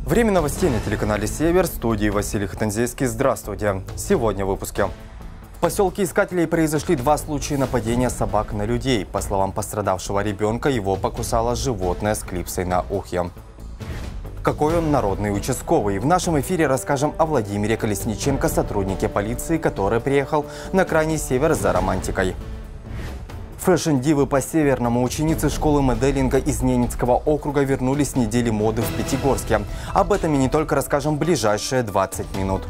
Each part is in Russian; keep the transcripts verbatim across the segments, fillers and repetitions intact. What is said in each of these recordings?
Время новостей на телеканале «Север», в студии Василий Хатанзейский. Здравствуйте. Сегодня в выпуске. В поселке Искателей произошли два случая нападения собак на людей. По словам пострадавшего ребенка, его покусало животное с клипсой на ухе. Какой он народный участковый? В нашем эфире расскажем о Владимире Колесниченко, сотруднике полиции, который приехал на крайний север за романтикой. Фэшн-дивы по-северному. Ученицы школы моделинга из Ненецкого округа вернулись с недели моды в Пятигорске. Об этом и не только расскажем в ближайшие двадцать минут.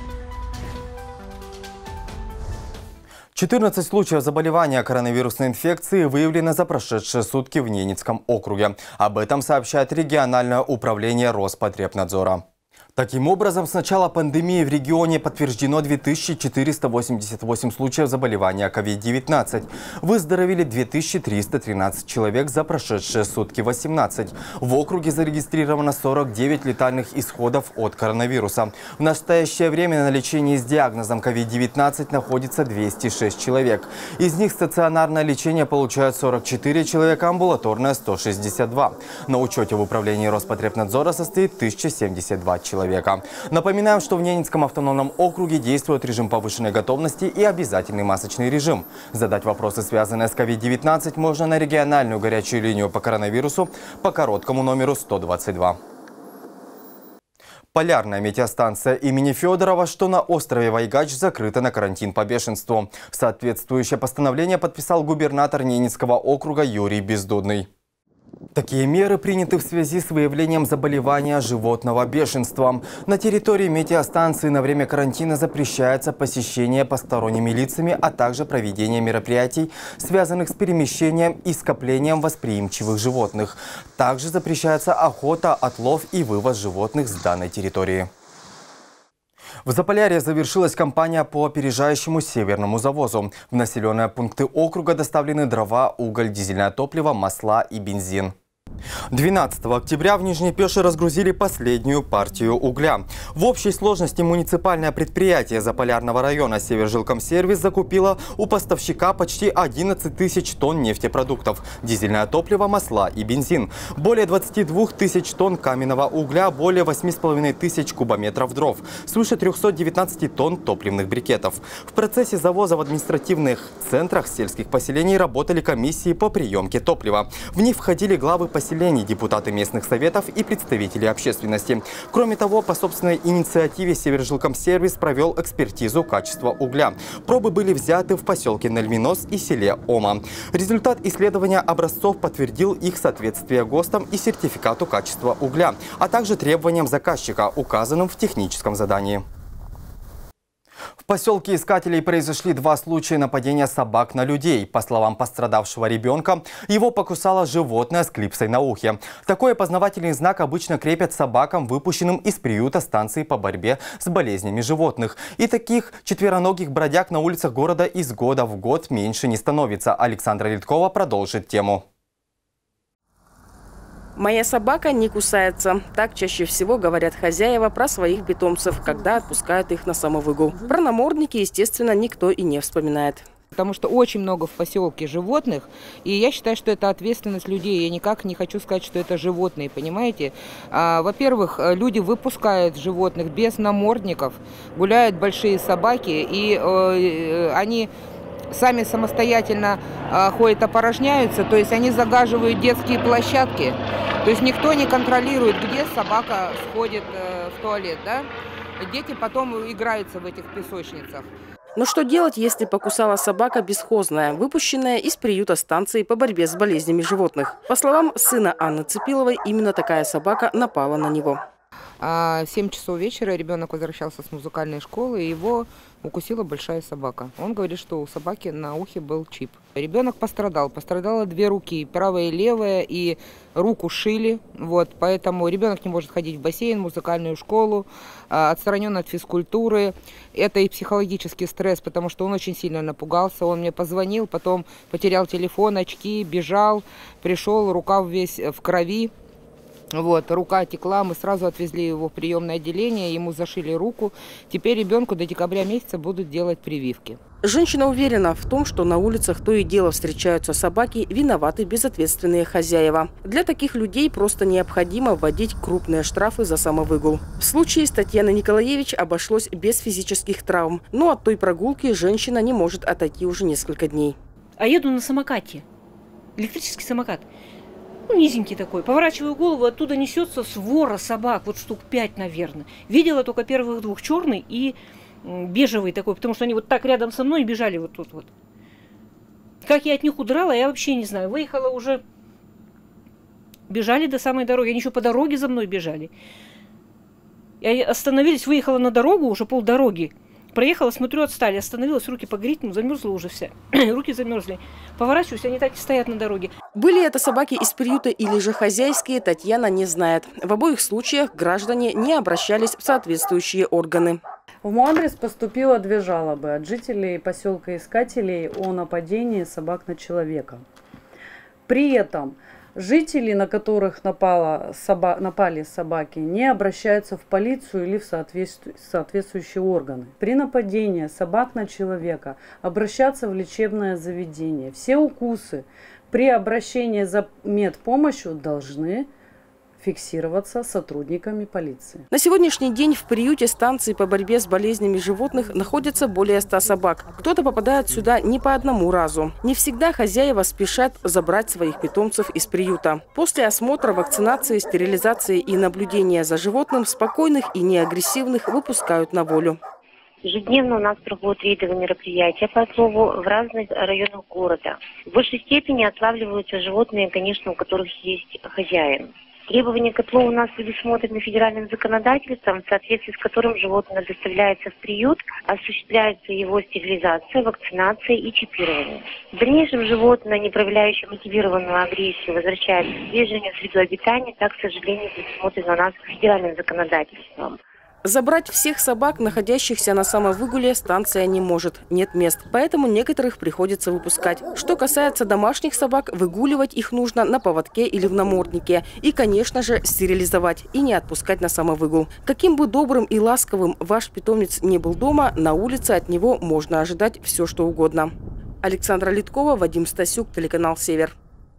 четырнадцать случаев заболевания коронавирусной инфекцией выявлено за прошедшие сутки в Ненецком округе. Об этом сообщает региональное управление Роспотребнадзора. Таким образом, с начала пандемии в регионе подтверждено две тысячи четыреста восемьдесят восемь случаев заболевания ковид девятнадцать. Выздоровели две тысячи триста тринадцать человек за прошедшие сутки восемнадцать. В округе зарегистрировано сорок девять летальных исходов от коронавируса. В настоящее время на лечении с диагнозом ковид девятнадцать находится двести шесть человек. Из них стационарное лечение получают сорок четыре человека, амбулаторное сто шестьдесят два. На учете в управлении Роспотребнадзора состоит тысяча семьдесят два человека. Напоминаем, что в Ненецком автономном округе действует режим повышенной готовности и обязательный масочный режим. Задать вопросы, связанные с ковид девятнадцать, можно на региональную горячую линию по коронавирусу по короткому номеру сто двадцать два. Полярная метеостанция имени Федорова, что на острове Вайгач, закрыта на карантин по бешенству. Соответствующее постановление подписал губернатор Ненецкого округа Юрий Бездудный. Такие меры приняты в связи с выявлением заболевания животного бешенством. На территории метеостанции на время карантина запрещается посещение посторонними лицами, а также проведение мероприятий, связанных с перемещением и скоплением восприимчивых животных. Также запрещается охота, отлов и вывоз животных с данной территории. В Заполярье завершилась кампания по опережающему северному завозу. В населенные пункты округа доставлены дрова, уголь, дизельное топливо, масла и бензин. двенадцатого октября в Нижней Пеше разгрузили последнюю партию угля. В общей сложности муниципальное предприятие Заполярного района «Севержилкомсервис» закупило у поставщика почти одиннадцать тысяч тонн нефтепродуктов, дизельное топливо, масла и бензин, более двадцати двух тысяч тонн каменного угля, более восьми с половиной тысяч кубометров дров, свыше трёхсот девятнадцати тонн топливных брикетов. В процессе завоза в административных центрах сельских поселений работали комиссии по приемке топлива. В них входили главы поселений, депутаты местных советов и представители общественности. Кроме того, по собственной инициативе «Севержилкомсервис» провел экспертизу качества угля. Пробы были взяты в поселке Нальминос и селе Ома. Результат исследования образцов подтвердил их соответствие ГОСТам и сертификату качества угля, а также требованиям заказчика, указанным в техническом задании. В поселке Искателей произошли два случая нападения собак на людей. По словам пострадавшего ребенка, его покусало животное с клипсой на ухе. Такой опознавательный знак обычно крепят собакам, выпущенным из приюта станции по борьбе с болезнями животных. И таких четвероногих бродяг на улицах города из года в год меньше не становится. Александра Литкова продолжит тему. «Моя собака не кусается». Так чаще всего говорят хозяева про своих питомцев, когда отпускают их на самовыгул. Про намордники, естественно, никто и не вспоминает. Потому что очень много в поселке животных, и я считаю, что это ответственность людей. Я никак не хочу сказать, что это животные, понимаете? А, во-первых, люди выпускают животных без намордников, гуляют большие собаки, и э, они сами самостоятельно э, ходят, опорожняются, то есть они загаживают детские площадки. То есть никто не контролирует, где собака сходит э, в туалет, да? Дети потом играются в этих песочницах. Но что делать, если покусала собака бесхозная, выпущенная из приюта станции по борьбе с болезнями животных? По словам сына Анны Цепиловой, именно такая собака напала на него. А в семь часов вечера ребенок возвращался с музыкальной школы, и его укусила большая собака. Он говорит, что у собаки на ухе был чип. Ребенок пострадал. Пострадало две руки, правая и левая, и руку шили. Вот, поэтому ребенок не может ходить в бассейн, музыкальную школу, отстранен от физкультуры. Это и психологический стресс, потому что он очень сильно напугался. Он мне позвонил, потом потерял телефон, очки, бежал, пришел, рукав весь в крови. Вот, рука текла, мы сразу отвезли его в приемное отделение, ему зашили руку. Теперь ребенку до декабря месяца будут делать прививки. Женщина уверена в том, что на улицах то и дело встречаются собаки, виноваты безответственные хозяева. Для таких людей просто необходимо вводить крупные штрафы за самовыгул. В случае с Татьяной Николаевич обошлось без физических травм, но от той прогулки женщина не может отойти уже несколько дней. А еду на самокате, электрический самокат. Ну, низенький такой. Поворачиваю голову, оттуда несется свора собак, вот штук пять, наверное. Видела только первых двух, черный и бежевый такой, потому что они вот так рядом со мной бежали вот тут вот. Как я от них удрала, я вообще не знаю. Выехала уже, бежали до самой дороги, они еще по дороге за мной бежали. Я остановились, выехала на дорогу, уже полдороги. Проехала, смотрю, отстали, остановилась, руки погреть, ну, замерзла уже вся. Руки замерзли. Поворачиваюсь, они так и стоят на дороге. Были это собаки из приюта или же хозяйские, Татьяна не знает. В обоих случаях граждане не обращались в соответствующие органы. В мой адрес поступило две жалобы от жителей поселка Искателей о нападении собак на человека. При этом жители, на которых напала соба... напали собаки, не обращаются в полицию или в соответству... соответствующие органы. При нападении собак на человека обращаться в лечебное заведение. Все укусы при обращении за медпомощью должны фиксироваться сотрудниками полиции. На сегодняшний день в приюте станции по борьбе с болезнями животных находится более ста собак. Кто-то попадает сюда не по одному разу. Не всегда хозяева спешат забрать своих питомцев из приюта. После осмотра, вакцинации, стерилизации и наблюдения за животным спокойных и неагрессивных выпускают на волю. Ежедневно у нас проходят рейдовые мероприятия по отлову в разных районах города. В большей степени отлавливаются животные, конечно, у которых есть хозяин. Требования к отлову у нас предусмотрены федеральным законодательством, в соответствии с которым животное доставляется в приют, осуществляется его стерилизация, вакцинация и чипирование. В дальнейшем животное, не проявляющее мотивированную агрессию, возвращается в движение, в среду обитания, так, к сожалению, предусмотрено у нас федеральным законодательством. Забрать всех собак, находящихся на самовыгуле, станция не может. Нет мест. Поэтому некоторых приходится выпускать. Что касается домашних собак, выгуливать их нужно на поводке или в наморднике. И, конечно же, стерилизовать и не отпускать на самовыгул. Каким бы добрым и ласковым ваш питомец не был дома, на улице от него можно ожидать все, что угодно. Александра Литкова, Вадим Стасюк, телеканал «Север».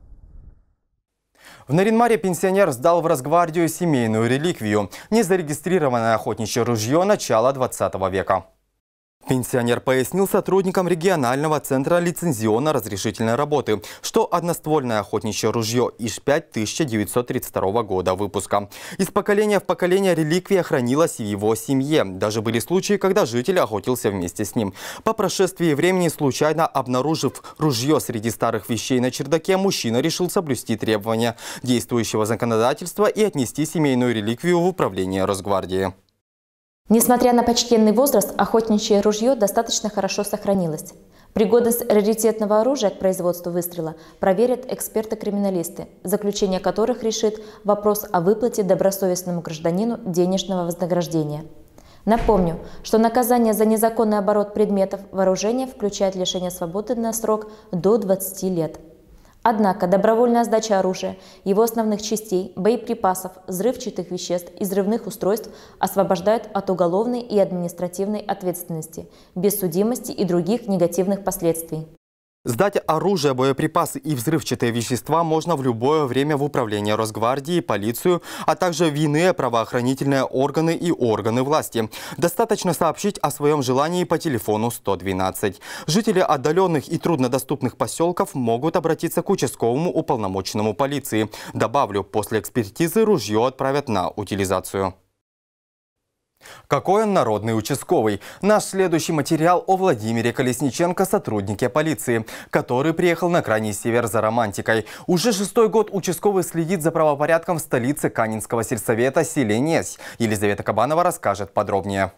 В Наринмаре пенсионер сдал в Росгвардию семейную реликвию – незарегистрированное охотничье ружье начала двадцатого века. Пенсионер пояснил сотрудникам регионального центра лицензионно-разрешительной работы, что одноствольное охотничье ружье ИШ пять тысяча девятьсот тридцать второго года выпуска. Из поколения в поколение реликвия хранилась в его семье. Даже были случаи, когда житель охотился вместе с ним. По прошествии времени, случайно обнаружив ружье среди старых вещей на чердаке, мужчина решил соблюсти требования действующего законодательства и отнести семейную реликвию в управление Росгвардии. Несмотря на почтенный возраст, охотничье ружье достаточно хорошо сохранилось. Пригодность раритетного оружия к производству выстрела проверят эксперты-криминалисты, заключение которых решит вопрос о выплате добросовестному гражданину денежного вознаграждения. Напомню, что наказание за незаконный оборот предметов вооружения включает лишение свободы на срок до двадцати лет. Однако добровольная сдача оружия, его основных частей, боеприпасов, взрывчатых веществ и взрывных устройств освобождают от уголовной и административной ответственности, без судимости и других негативных последствий. Сдать оружие, боеприпасы и взрывчатые вещества можно в любое время в управление Росгвардии, полицию, а также в иные правоохранительные органы и органы власти. Достаточно сообщить о своем желании по телефону сто двенадцать. Жители отдаленных и труднодоступных поселков могут обратиться к участковому уполномоченному полиции. Добавлю, после экспертизы ружье отправят на утилизацию. Какой он народный участковый? Наш следующий материал о Владимире Колесниченко, сотруднике полиции, который приехал на крайний север за романтикой. Уже шестой год участковый следит за правопорядком в столице Канинского сельсовета селе Несь. Елизавета Кабанова расскажет подробнее.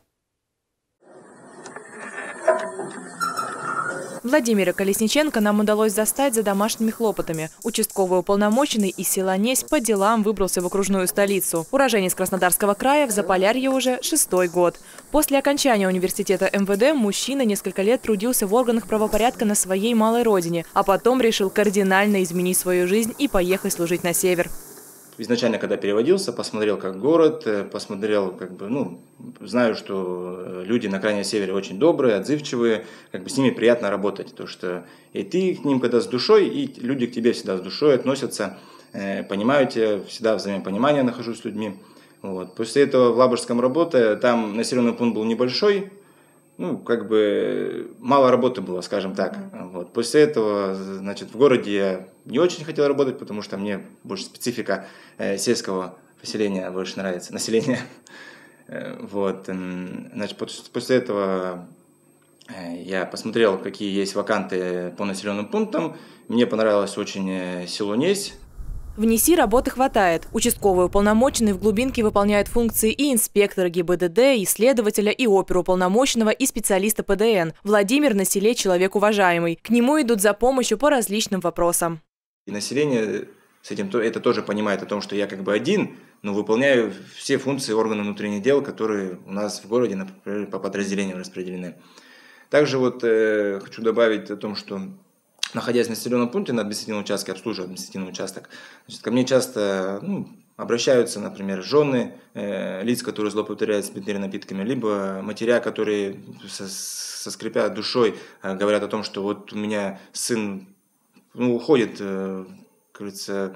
Владимира Колесниченко нам удалось застать за домашними хлопотами. Участковый уполномоченный из села Несь по делам выбрался в окружную столицу. Уроженец Краснодарского края, в Заполярье уже шестой год. После окончания университета эм вэ дэ мужчина несколько лет трудился в органах правопорядка на своей малой родине, а потом решил кардинально изменить свою жизнь и поехать служить на север. изначально, когда переводился, посмотрел как город, посмотрел, как бы, ну, знаю, что люди на Крайнем Севере очень добрые, отзывчивые, как бы с ними приятно работать, то что и ты к ним когда с душой, и люди к тебе всегда с душой относятся, понимают тебя, всегда взаимопонимание нахожусь с людьми. Вот. После этого в Лабужском работая, там населенный пункт был небольшой, ну, как бы мало работы было, скажем так. Mm-hmm. Вот. После этого, значит, в городе я не очень хотел работать, потому что мне больше специфика э, сельского поселения больше нравится, населения. Вот. Значит, после этого я посмотрел, какие есть ваканты по населенным пунктам. Мне понравилось очень село Несь. В НИСИ работы хватает. Участковый уполномоченный в глубинке выполняет функции и инспектора ГИБДД, и следователя, и оперуполномоченного, и специалиста ПДН. Владимир на селе человек уважаемый. К нему идут за помощью по различным вопросам. И население с этим это тоже понимает о том, что я как бы один, но выполняю все функции органов внутренних дел, которые у нас в городе, например, по подразделениям распределены. Также вот э, хочу добавить о том, что находясь в населенном пункте на административном участке, обслуживая административный участок, значит, ко мне часто ну, обращаются, например, жены э, лиц, которые злоупотребляют спиртными напитками, либо матеря, которые со, со скрипя душой э, говорят о том, что вот у меня сын ну, уходит, э, как говорится,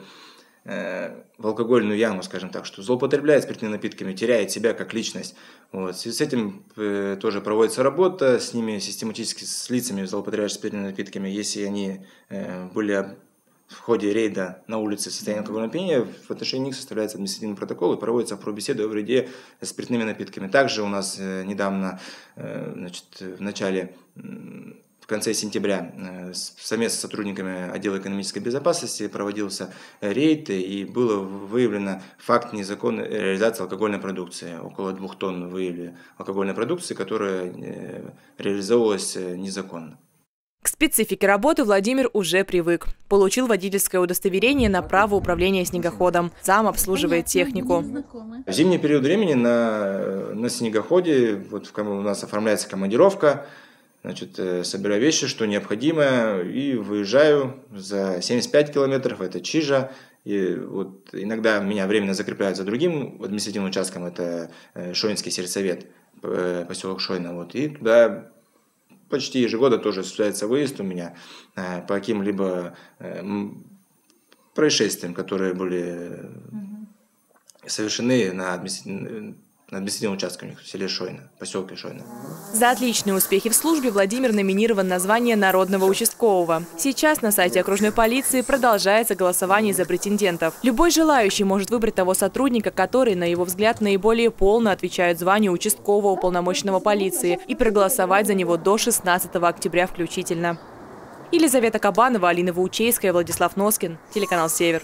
э, в алкогольную яму, скажем так, что злоупотребляет спиртными напитками, теряет себя как личность. Вот. В связи с этим э, тоже проводится работа с ними систематически, с лицами, злоупотребляющими спиртными напитками. Если они э, были в ходе рейда на улице в состоянии алкогольного опьянения, в отношении них составляется административный протокол и проводится профбеседа о вреде спиртными напитками. Также у нас э, недавно, э, значит, в начале э, в конце сентября совместно с сотрудниками отдела экономической безопасности проводился рейд, и было выявлено факт незаконной реализации алкогольной продукции. Около двух тонн выявили алкогольной продукции, которая реализовывалась незаконно. К специфике работы Владимир уже привык. Получил водительское удостоверение на право управления снегоходом. Сам обслуживает технику. В зимний период времени на, на снегоходе вот у нас оформляется командировка. Значит, собираю вещи, что необходимо, и выезжаю за семьдесят пять километров, это Чижа. И вот иногда меня временно закрепляют за другим административным участком, это Шойнский сельсовет, поселок Шойна. Вот, и туда почти ежегодно тоже осуществляется выезд у меня по каким-либо происшествиям, которые были совершены на административном на административном участке у них в селе Шойна, поселке Шойна. За отличные успехи в службе Владимир номинирован на звание народного участкового. Сейчас на сайте окружной полиции продолжается голосование за претендентов. Любой желающий может выбрать того сотрудника, который, на его взгляд, наиболее полно отвечает званию участкового уполномоченного полиции, и проголосовать за него до шестнадцатого октября включительно. Елизавета Кабанова, Алина Ваучейская, Владислав Носкин, телеканал «Север».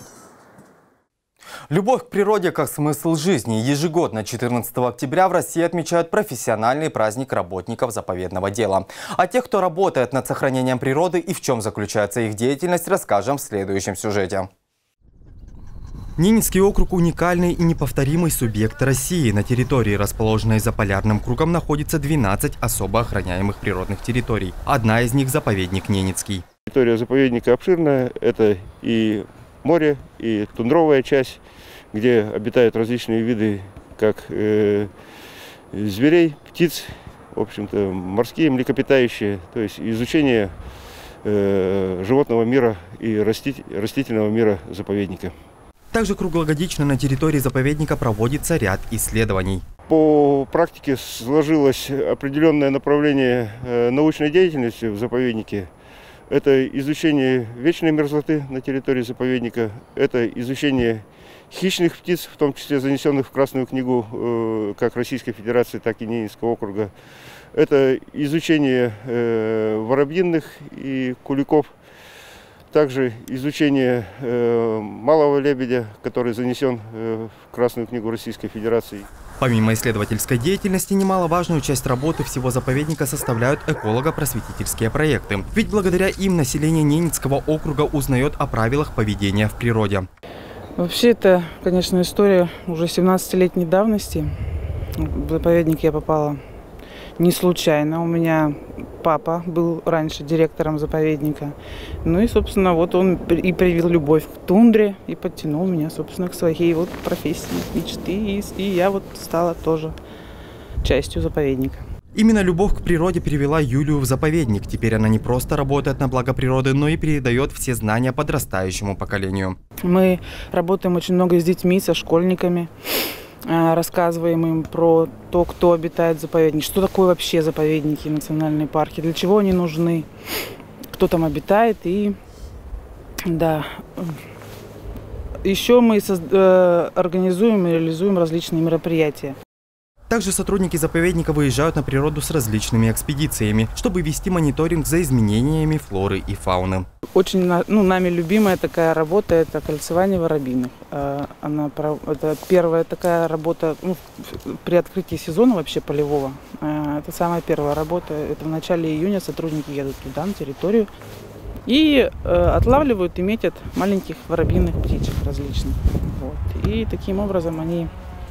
Любовь к природе как смысл жизни. Ежегодно четырнадцатого октября в России отмечают профессиональный праздник работников заповедного дела. О тех, кто работает над сохранением природы и в чем заключается их деятельность, расскажем в следующем сюжете. Ненецкий округ – уникальный и неповторимый субъект России. На территории, расположенной за полярным кругом, находится двенадцать особо охраняемых природных территорий. Одна из них – заповедник Ненецкий. Территория заповедника обширная. Это и море, и тундровая часть, где обитают различные виды, как э, зверей, птиц, в общем-то, морские, млекопитающие. То есть изучение э, животного мира и растит, растительного мира заповедника. Также круглогодично на территории заповедника проводится ряд исследований. По практике сложилось определенное направление э, научной деятельности в заповеднике. Это изучение вечной мерзлоты на территории заповедника, это изучение хищных птиц, в том числе занесенных в Красную книгу э, как Российской Федерации, так и Ненецкого округа. Это изучение э, воробьиных и куликов. Также изучение э, малого лебедя, который занесен э, в Красную книгу Российской Федерации. Помимо исследовательской деятельности, немаловажную часть работы всего заповедника составляют эколого-просветительские проекты. Ведь благодаря им население Ненецкого округа узнает о правилах поведения в природе. Вообще это, конечно, история уже семнадцатилетней давности. В заповедник я попала не случайно. У меня папа был раньше директором заповедника. Ну и, собственно, вот он и привил любовь к тундре и подтянул меня, собственно, к своей вот профессии, мечты. И, и я вот стала тоже частью заповедника. Именно любовь к природе привела Юлию в заповедник. Теперь она не просто работает на благо природы, но и передает все знания подрастающему поколению. Мы работаем очень много с детьми, со школьниками. Рассказываем им про то, кто обитает в заповеднике, что такое вообще заповедники и национальные парки, для чего они нужны, кто там обитает. И да, еще мы организуем и реализуем различные мероприятия. Также сотрудники заповедника выезжают на природу с различными экспедициями, чтобы вести мониторинг за изменениями флоры и фауны. Очень ну, нами любимая такая работа – это кольцевание воробьиных. Она, это первая такая работа ну, при открытии сезона вообще полевого. Это самая первая работа. Это в начале июня сотрудники едут туда, на территорию, и отлавливают и метят маленьких воробьиных птичек различных. Вот. И таким образом они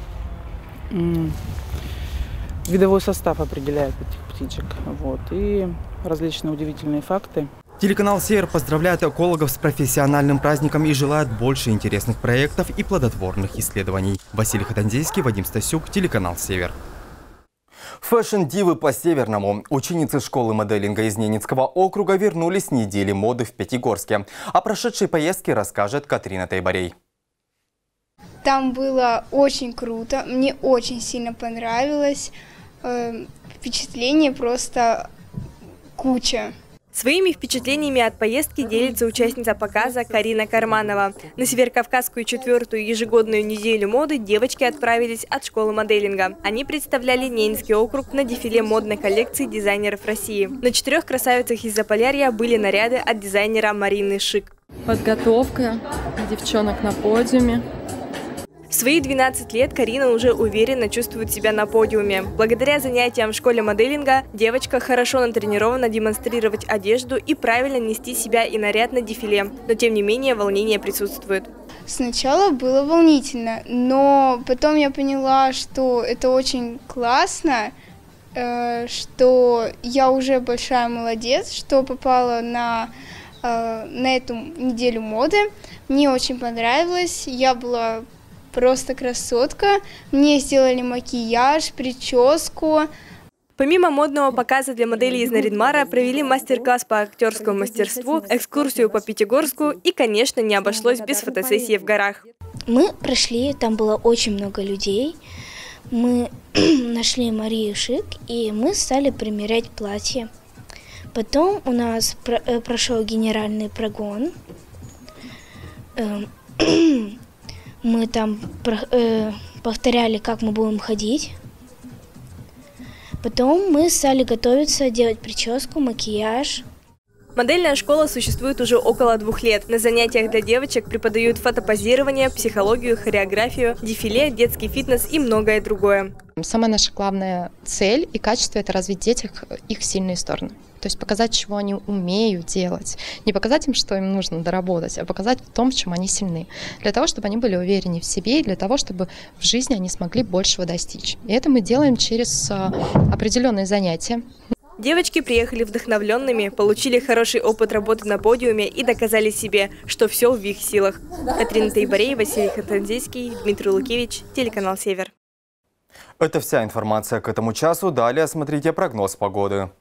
видовой состав определяет этих птичек. Вот. И различные удивительные факты. Телеканал «Север» поздравляет экологов с профессиональным праздником и желает больше интересных проектов и плодотворных исследований. Василий Хатанзейский, Вадим Стасюк, телеканал «Север». Фэшн-дивы по-северному. Ученицы школы моделинга из Ненецкого округа вернулись с недели моды в Пятигорске. О прошедшей поездке расскажет Катрина Тайбарей. Там было очень круто, мне очень сильно понравилось. Э, впечатление просто куча. Своими впечатлениями от поездки делится участница показа Карина Карманова. На Северокавказскую четвертую ежегодную неделю моды девочки отправились от школы моделинга. Они представляли Ненецкий округ на дефиле модной коллекции дизайнеров России. На четырех красавицах из Заполярья были наряды от дизайнера Марины Шик. Подготовка девчонок на подиуме. В свои двенадцать лет Карина уже уверенно чувствует себя на подиуме. Благодаря занятиям в школе моделинга девочка хорошо натренирована демонстрировать одежду и правильно нести себя и наряд на дефиле. Но тем не менее волнение присутствует. Сначала было волнительно, но потом я поняла, что это очень классно, что я уже большая молодец, что попала на, на эту неделю моды. Мне очень понравилось, я была просто красотка. Мне сделали макияж, прическу. Помимо модного показа для моделей из Нарьян-Мара, провели мастер-класс по актерскому мастерству, экскурсию по Пятигорску и, конечно, не обошлось без фотосессии в горах. Мы прошли, там было очень много людей. Мы нашли Марию Шик, и мы стали примерять платье. Потом у нас прошел генеральный прогон. Мы там э, повторяли, как мы будем ходить. Потом мы стали готовиться, делать прическу, макияж. Модельная школа существует уже около двух лет. На занятиях для девочек преподают фотопозирование, психологию, хореографию, дефиле, детский фитнес и многое другое. Самая наша главная цель и качество – это развить в детях их сильные стороны. То есть показать, чего они умеют делать. Не показать им, что им нужно доработать, а показать в том, в чем они сильны. Для того, чтобы они были уверены в себе и для того, чтобы в жизни они смогли большего достичь. И это мы делаем через определенные занятия. Девочки приехали вдохновленными, получили хороший опыт работы на подиуме и доказали себе, что все в их силах. Катрина Тайбарей, Василий Хатанзейский, Дмитрий Лукевич, телеканал «Север». Это вся информация к этому часу. Далее смотрите прогноз погоды.